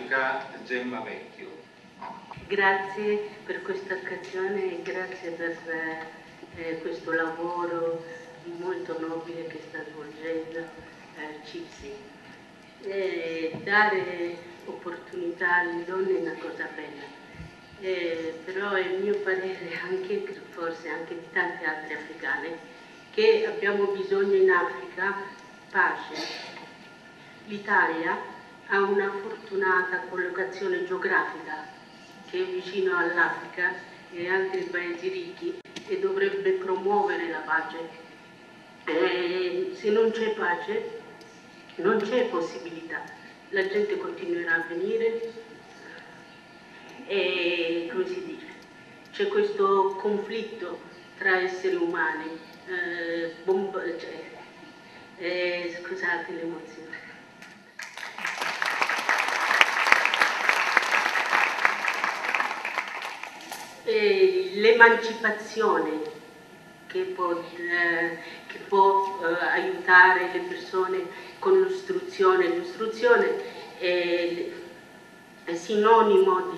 Africa Gemma Vecchio. Grazie per questa occasione e grazie per questo lavoro molto nobile che sta svolgendo CIPSI. Dare opportunità alle donne è una cosa bella, però è il mio parere, anche forse anche di tante altre africane, che abbiamo bisogno in Africa pace. L'Italia ha una fortunata collocazione geografica che è vicino all'Africa e altri paesi ricchi e dovrebbe promuovere la pace. Se non c'è pace, non c'è possibilità. La gente continuerà a venire e, come si dice, c'è questo conflitto tra esseri umani. Scusate l'emozione. L'emancipazione che può aiutare le persone con l'istruzione. L'istruzione è sinonimo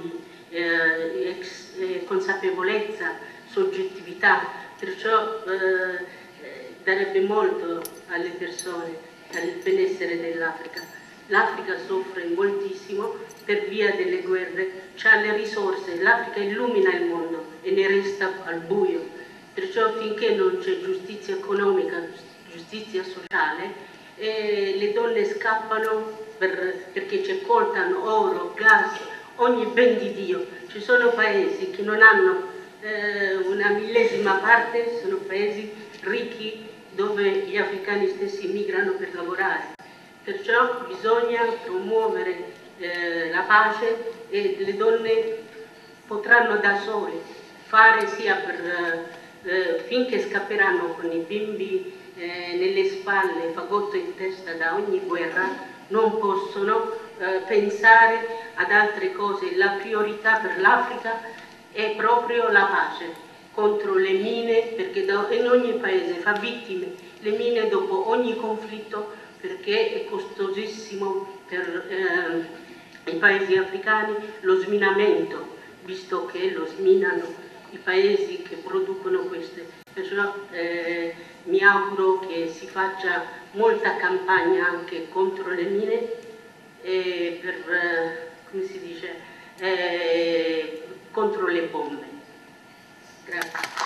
di consapevolezza, soggettività, perciò darebbe molto alle persone, al benessere dell'Africa. L'Africa soffre moltissimo per via delle guerre, ha le risorse, l'Africa illumina il mondo e ne resta al buio. Perciò finché non c'è giustizia economica, giustizia sociale, le donne scappano perché cercano oro, gas, ogni ben di Dio. Ci sono paesi che non hanno una millesima parte, sono paesi ricchi dove gli africani stessi migrano per lavorare. Perciò bisogna promuovere la pace e le donne potranno da sole fare sia finché scapperanno con i bimbi nelle spalle, fagotto in testa da ogni guerra, non possono pensare ad altre cose. La priorità per l'Africa è proprio la pace contro le mine, perché in ogni paese fa vittime le mine dopo ogni conflitto, perché è costosissimo per i paesi africani lo sminamento, visto che lo sminano i paesi che producono queste. Perciò mi auguro che si faccia molta campagna anche contro le mine e come si dice, contro le bombe. Grazie.